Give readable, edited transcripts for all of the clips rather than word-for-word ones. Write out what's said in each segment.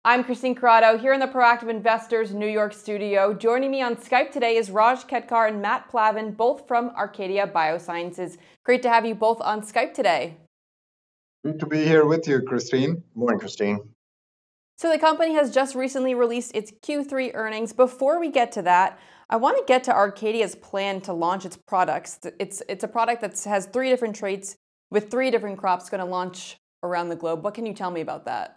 I'm Christine Corrado here in the Proactive Investors New York studio. Joining me on Skype today is Raj Ketkar and Matt Plavan, both from Arcadia Biosciences. Great to have you both on Skype today. Good to be here with you, Christine. Morning, Christine. So the company has just recently released its Q3 earnings. Before we get to that, I want to get to Arcadia's plan to launch its products. It's a product that has 3 different traits with 3 different crops going to launch around the globe. What can you tell me about that?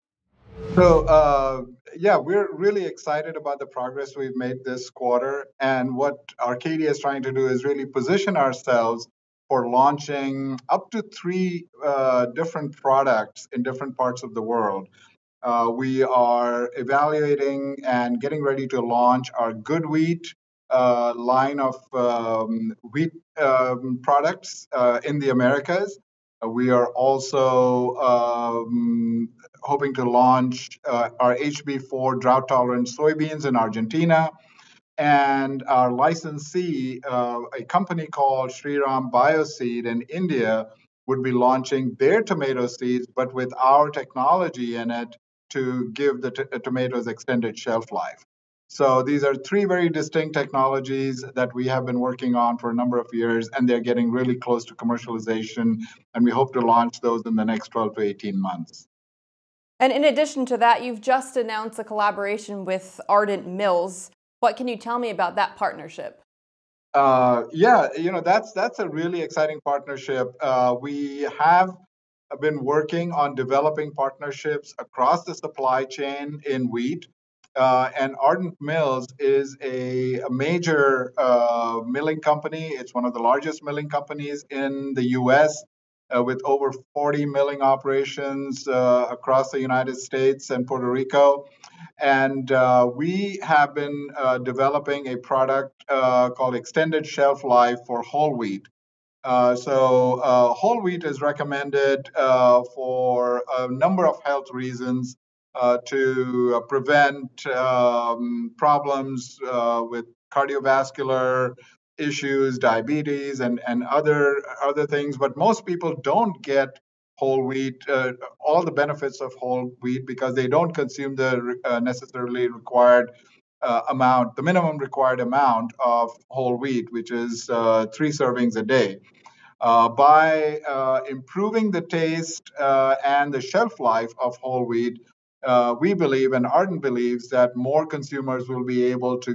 So, we're really excited about the progress we've made this quarter. And what Arcadia is trying to do is really position ourselves for launching up to 3 different products in different parts of the world. We are evaluating and getting ready to launch our Good Wheat line of wheat products in the Americas. We are also hoping to launch our HB4 drought-tolerant soybeans in Argentina. And our licensee, a company called Shriram Bioseed in India, would be launching their tomato seeds, but with our technology in it to give the tomatoes extended shelf life. So these are 3 very distinct technologies that we have been working on for a number of years, and they're getting really close to commercialization, and we hope to launch those in the next 12 to 18 months. And in addition to that, you've just announced a collaboration with Ardent Mills. What can you tell me about that partnership? That's a really exciting partnership. We have been working on developing partnerships across the supply chain in wheat. And Ardent Mills is a major milling company. It's one of the largest milling companies in the U.S. With over 40 milling operations across the United States and Puerto Rico. And we have been developing a product called Extended Shelf Life for whole wheat. Whole wheat is recommended for a number of health reasons to prevent problems with cardiovascular issues, diabetes, and other things. But most people don't get whole wheat, all the benefits of whole wheat, because they don't consume the necessarily required amount, the minimum required amount of whole wheat, which is 3 servings a day. By improving the taste and the shelf life of whole wheat, we believe, and Arden believes, that more consumers will be able to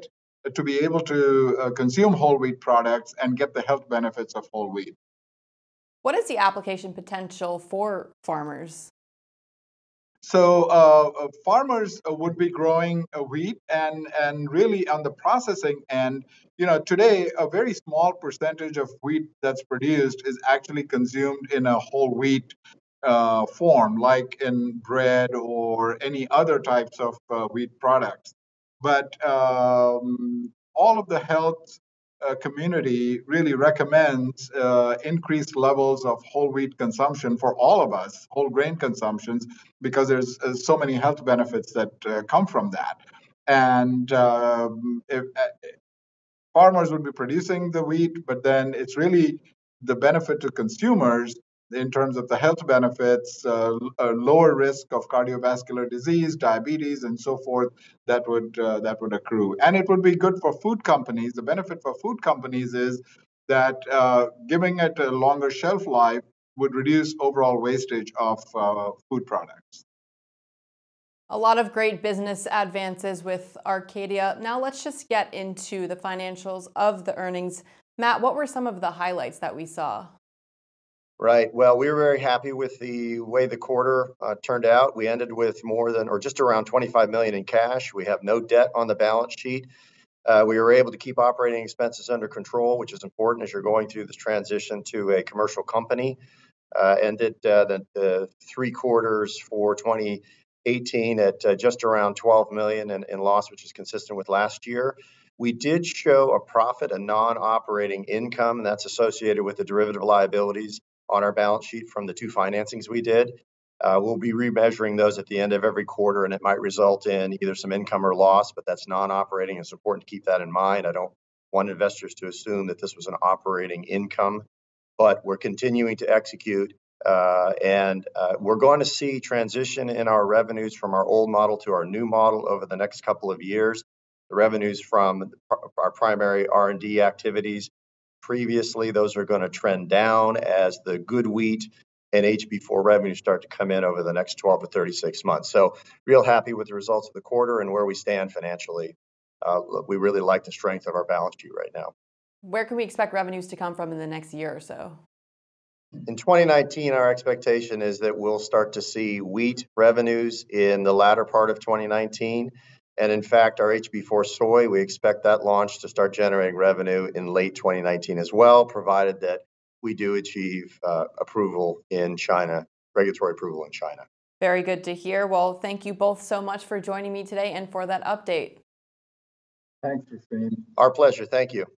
consume whole wheat products and get the health benefits of whole wheat. What is the application potential for farmers? So farmers would be growing wheat and really on the processing end, today a very small percentage of wheat that's produced is actually consumed in a whole wheat form, like in bread or any other types of wheat products. But all of the health community really recommends increased levels of whole wheat consumption for all of us, whole grain consumptions, because there's so many health benefits that come from that. And if farmers would be producing the wheat, but then it's really the benefit to consumers in terms of the health benefits, a lower risk of cardiovascular disease, diabetes, and so forth, that would accrue. And it would be good for food companies. The benefit for food companies is that giving it a longer shelf life would reduce overall wastage of food products. A lot of great business advances with Arcadia. Now let's just get into the financials of the earnings. Matt, what were some of the highlights that we saw? Right. Well, we were very happy with the way the quarter turned out. We ended with more than, or just around, $25 million in cash. We have no debt on the balance sheet. We were able to keep operating expenses under control, which is important as you're going through this transition to a commercial company. Ended the 3 quarters for 2018 at just around $12 million in loss, which is consistent with last year. We did show a profit, a non-operating income, and that's associated with the derivative liabilities on our balance sheet from the 2 financings we did. We'll be remeasuring those at the end of every quarter, and it might result in either some income or loss, but that's non-operating. It's important to keep that in mind. I don't want investors to assume that this was an operating income, but we're continuing to execute We're going to see transition in our revenues from our old model to our new model over the next couple of years. The revenues from our primary R&D activities, previously, those are going to trend down as the good wheat and HB4 revenues start to come in over the next 12 to 36 months. So real happy with the results of the quarter and where we stand financially. We really like the strength of our balance sheet right now. Where can we expect revenues to come from in the next year or so? In 2019, our expectation is that we'll start to see wheat revenues in the latter part of 2019. And in fact, our HB4 soy, we expect that launch to start generating revenue in late 2019 as well, provided that we do achieve approval in China, regulatory approval in China. Very good to hear. Well, thank you both so much for joining me today and for that update. Thanks, Christine. Our pleasure. Thank you.